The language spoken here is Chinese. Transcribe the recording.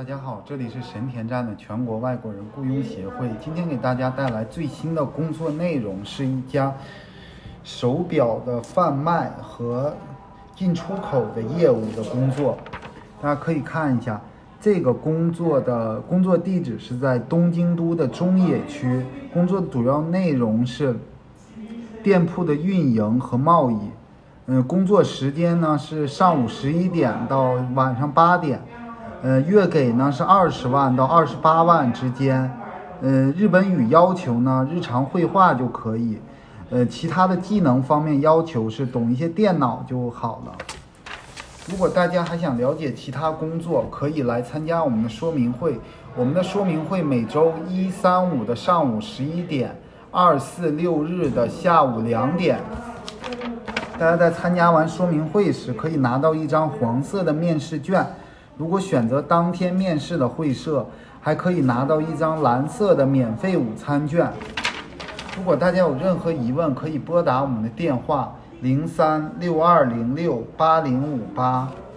大家好，这里是神田站的全国外国人雇佣协会。今天给大家带来最新的工作内容，是一家手表的贩卖和进出口的业务的工作。大家可以看一下，这个工作地址是在东京都的中野区。工作的主要内容是店铺的运营和贸易。工作时间呢是上午11点到晚上8点。月给呢是20万到28万之间。日本语要求呢日常绘画就可以。其他的技能方面要求是懂一些电脑就好了。如果大家还想了解其他工作，可以来参加我们的说明会。我们的说明会每周1、3、5的上午11点，2、4、6日的下午2点。大家在参加完说明会时，可以拿到一张黄色的面试卷。如果选择当天面试的会社，还可以拿到一张蓝色的免费午餐券。如果大家有任何疑问，可以拨打我们的电话0362068058。